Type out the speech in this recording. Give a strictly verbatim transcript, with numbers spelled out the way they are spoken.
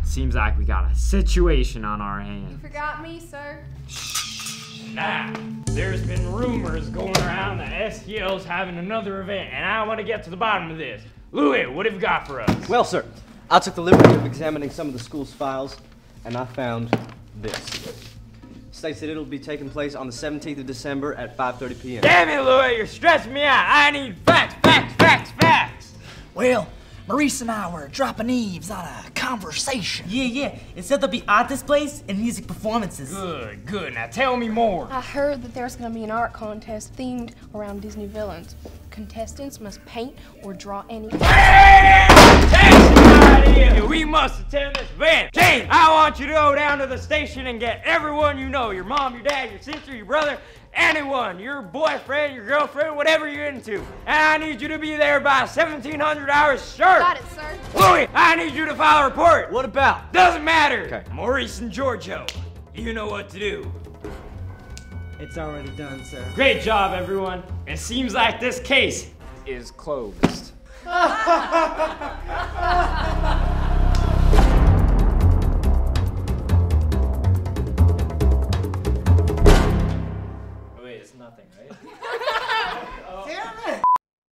Seems like we got a situation on our You hands. forgot me, sir? Now, there's been rumors going around that S T L's having another event, and I want to get to the bottom of this. Louis, what have you got for us? Well, sir, I took the liberty of examining some of the school's files, and I found this. States that it'll be taking place on the seventeenth of December at five thirty p m Damn it, Louis, you're stressing me out. I need facts, facts, facts, facts. Well, Maurice and I were dropping eaves on a conversation. Yeah, yeah. It said there'll be art displays and music performances. Good, good. Now tell me more. I heard that there's going to be an art contest themed around Disney villains. Contestants must paint or draw any. Idea. We must attend this event. James, I want you to go down to the station and get everyone you know, your mom, your dad, your sister, your brother, anyone, your boyfriend, your girlfriend, whatever you're into. And I need you to be there by seventeen hundred hours sharp. Got it, sir. Louis, I need you to file a report. What about? Doesn't matter. Okay. Maurice and Giorgio, you know what to do. It's already done, sir. Great job, everyone. It seems like this case is closed. Wait, it's nothing, right?